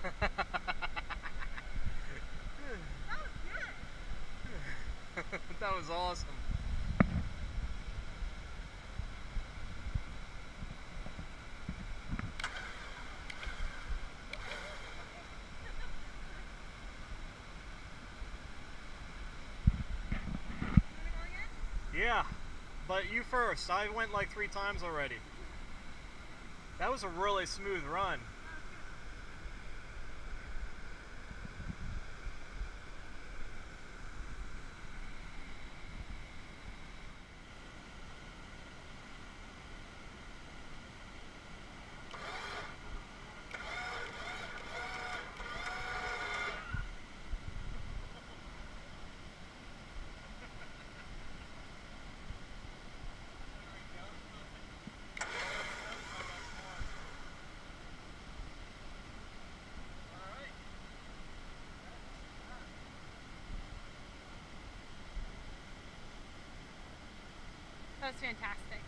That was awesome. Yeah, but you first. I went like 3 times already. That was a really smooth run. That was fantastic.